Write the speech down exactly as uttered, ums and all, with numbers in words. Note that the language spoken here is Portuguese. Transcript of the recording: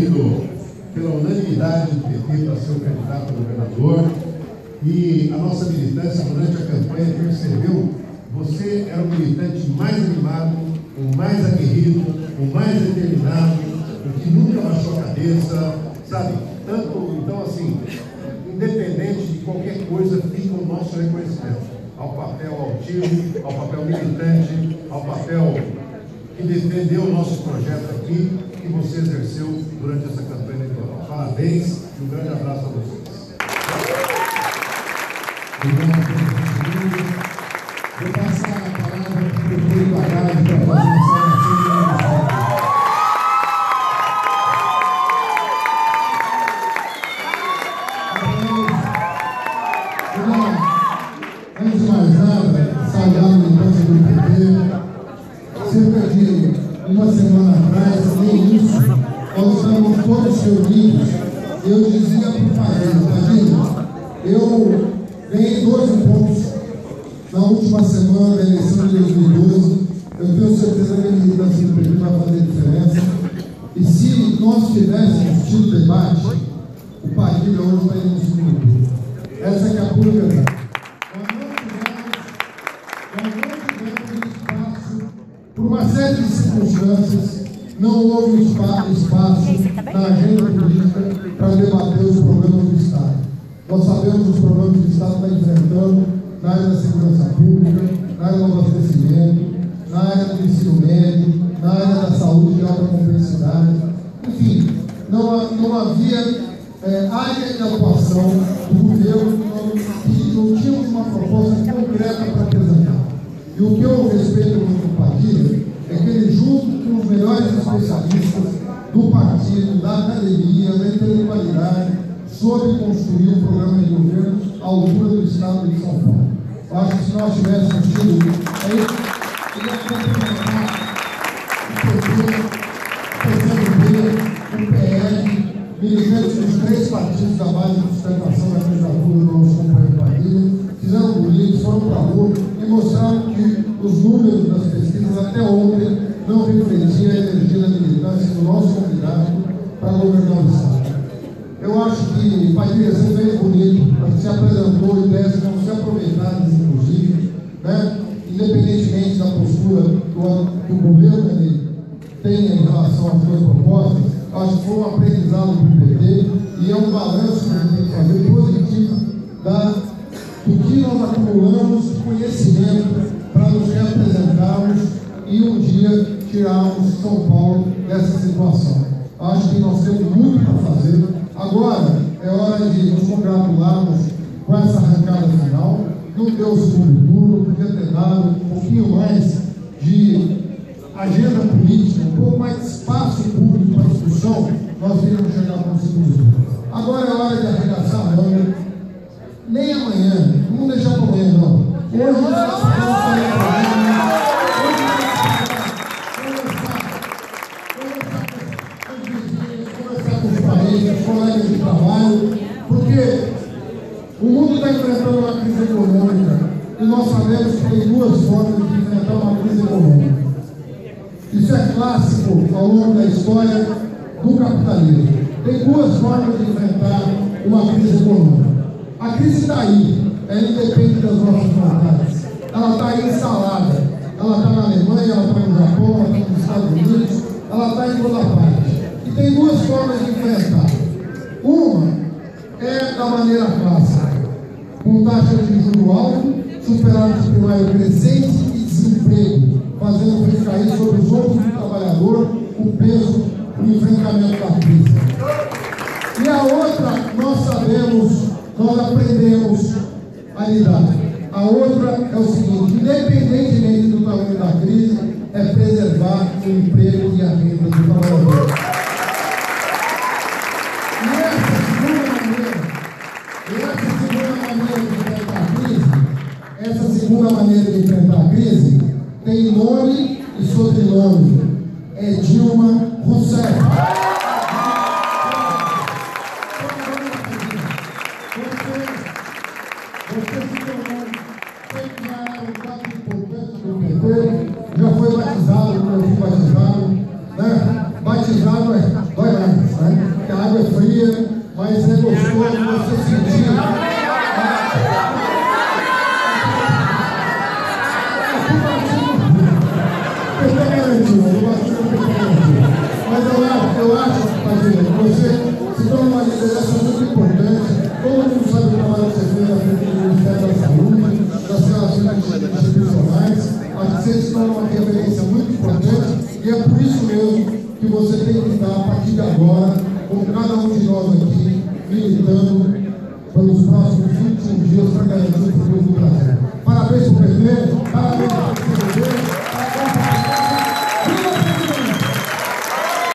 escolhido pela unanimidade do P T para ser o candidato a governador. E a nossa militância durante a campanha percebeu que você era o militante mais animado, o mais aguerrido, o mais determinado, o que nunca baixou a cabeça, sabe? Tanto, então, assim, independente de qualquer coisa, fica o nosso reconhecimento ao papel altivo, ao papel militante, ao papel que defendeu o nosso projeto aqui, que você exerceu durante essa campanha eleitoral. Parabéns e um grande abraço a vocês. Vou passar a palavra para o prefeito Haddad para fazer a saudação. Antes de mais nada, saudar a militância do P T. Cerca de uma semana atrás, nem isso, nós estávamos todos reunidos. Eu dizia para o Padilha, Padilha, eu ganhei doze pontos na última semana da eleição de dois mil e doze. Eu tenho certeza que a militância do P T vai fazer diferença. E se nós tivéssemos tido debate, o Padilha hoje estaria no segundo turno. Essa é a pura verdade. Por uma série de circunstâncias, não houve espaço, espaço na agenda política para debater os problemas do Estado. Nós sabemos os problemas que o Estado está enfrentando na área da segurança pública, na área do abastecimento, na área do ensino médio, na área da saúde de alta complexidade. Enfim, não, não havia é, área de atuação do governo que não tínhamos uma proposta concreta para apresentar. E o que eu respeito muito do Padilha é que ele, junto com os melhores especialistas do partido, da academia, da intelectualidade, soube construir um programa de governo à altura do Estado de São Paulo. Eu acho que se nós tivéssemos tido aí, ele ia complementar o P T, o P C do B, o P L, militantes dos três partidos da base de sustentação da candidatura do nosso companheiro Padilha, fizeram bonito, foram para a rua e mostraram que os números das pesquisas até ontem não refletiam a energia da militância do nosso candidato para governar o Estado. Eu acho que Padilha você fez bonito, se apresentou ideias que vão ser aproveitadas, inclusive, né? Independentemente da postura do, do governo que ele tem em relação às suas propostas, acho que foi um aprendizado para o P T e é um balanço que a gente tem que fazer positivo da, do que nós acumulamos de conhecimento para nos reapresentarmos e um dia tirarmos São Paulo dessa situação. Acho que nós temos muito para fazer. Agora é hora de nos congratularmos com essa arrancada final. Não deu o segundo turno, podia ter dado um pouquinho mais de agenda política, um pouco mais de espaço público para discussão, nós iríamos chegar no segundo turno. Agora é hora de arregaçar a manga. Nem amanhã, não vamos deixar para amanhã não. Hoje nós vamos fazer o problema. Os colegas de trabalho, porque o mundo está enfrentando uma crise econômica e nós sabemos que tem duas formas de enfrentar uma crise econômica. Isso é clássico ao longo da história do capitalismo. Tem duas formas de enfrentar uma crise econômica. A crise está aí, ela independe das nossas vontades. Ela está aí instalada. Ela está na Alemanha, ela está no Japão, ela está nos Estados Unidos, ela está em toda parte. E tem duas formas de enfrentar. Uma é da maneira clássica, com taxa de juros alto, superávit primário crescente e desemprego, fazendo recair sobre os ombros do trabalhador o peso do enfrentamento da crise. E a outra, nós sabemos, nós aprendemos a lidar. A outra é o seguinte: independentemente do tamanho da crise, é preservar o emprego e a renda do trabalhador. Essa segunda maneira de enfrentar a crise tem nome e sobrenome. É Dilma Rousseff. Você se tornou, sempre já era um quadro importante do P T, já foi batizado, como eu fui batizado, né? Batizado é dói mais, né? você sentir. Mas eu acho, eu acho, Padilha, que você se torna uma liderança muito importante. Todo mundo sabe o trabalho que você fez na frente do Ministério da Saúde, das relações institucionais. Acho que você se torna uma referência muito importante e é por isso mesmo que você tem que estar, a partir de agora, com cada um de nós aqui, militando pelos próximos vinte e um dias para garantir o futuro do Brasil. Parabéns para o prefeito, parabéns.